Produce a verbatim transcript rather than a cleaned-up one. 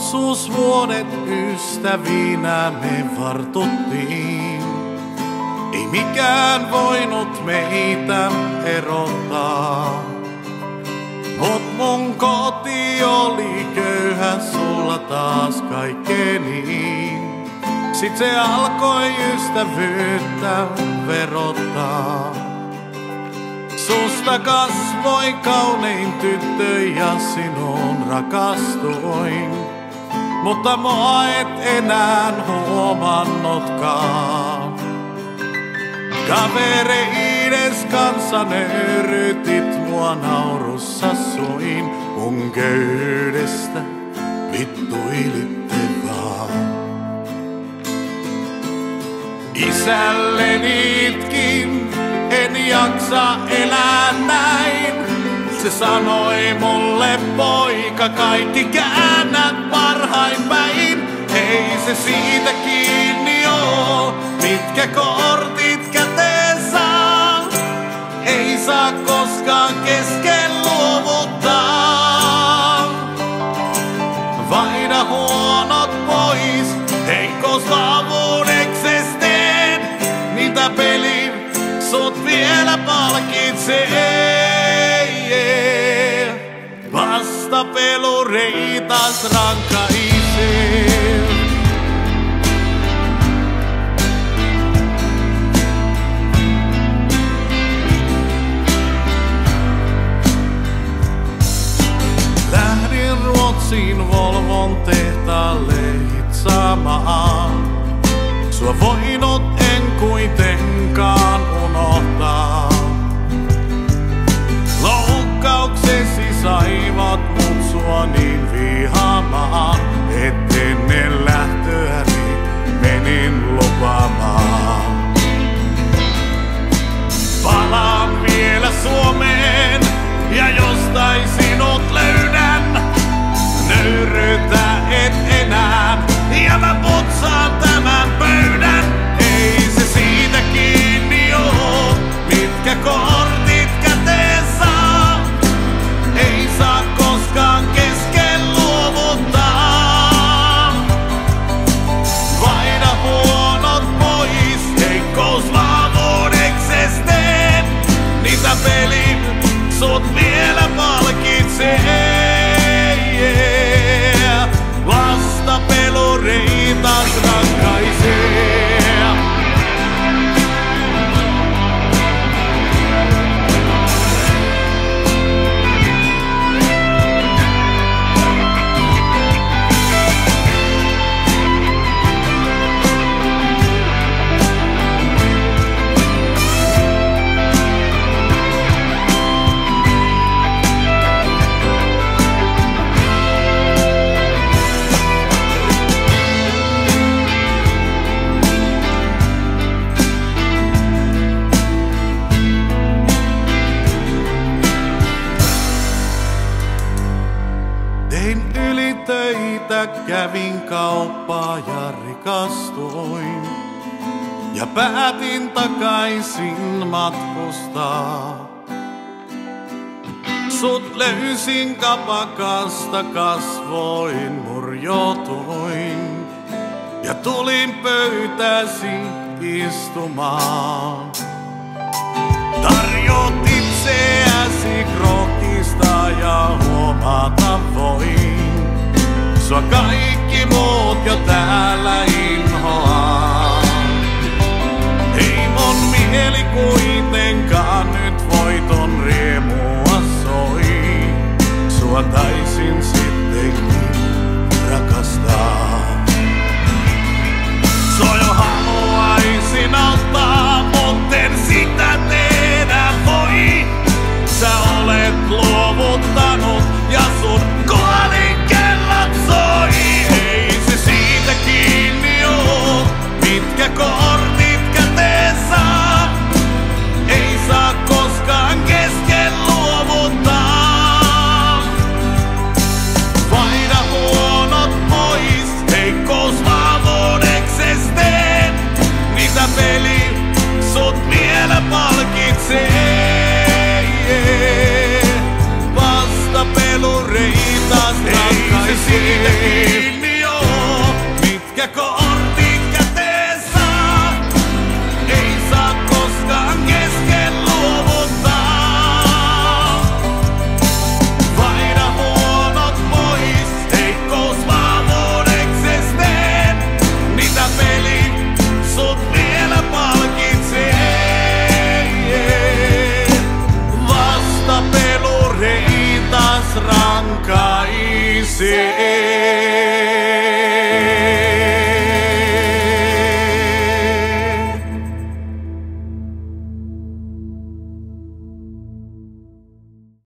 Lapsuusvuodet ystävinä me vartuttiin. Ei mikään voinut meitä erottaa. Mut mun koti oli köyhä, sulla taas kaikkeni. Sit se alkoi ystävyyttä verottaa. Susta kasvoi kaunein tyttö ja sinuun rakastuin. Mutta mua et enää huomannutkaan. Kavereides kanssa nöyrytit mua naurussa suin. Mun köydestä vittuilitte vaan. Isälleni itkin, en jaksa elää näin. Se sanoi mulle, poika, kaikki käännät parhain päin. Ei se siitä kiinni oo, mitkä kortit käteen saa. Ei saa koskaan kesken luovuttaa. Vaihda huonot pois, heikkous vahvuudekses teen. Niitä pelin sut vielä palkitsee. Vasta pelureitas rankaisee. Lähdin Ruotsiin Volvon tehtaalle hitsaamaan. Sua voinut en kuitenkaan unohtaa. Loukkauksesi saivat mut sua niin vihaamaan, et ennen lähtöäni menin lupaamaan. Palaan vielä Suomeen ja jostain sinut löydän. Nöyrytä et enää ja mä putsaan tämän pöydän. Ei se siitä kiinni oo, mitkä kortit käteen saa. Ei saa koskaan kesken luovuttaa. Vaihda huonot pois, heikkous vahvuudekses teen. Niitä pelin sut vielä palkitsee. Vasta pelureitas rankaisee. Tein ylitöitä, kävin kauppaa ja rikastuin. Ja päätin takaisin matkustaa. Sut löysin kapakasta, kasvoin murjotuin. Ja tulin pöytäsi istumaan. Tarjot itseäsi krokista ja huomata voin. Sua kaikki muut jo täällä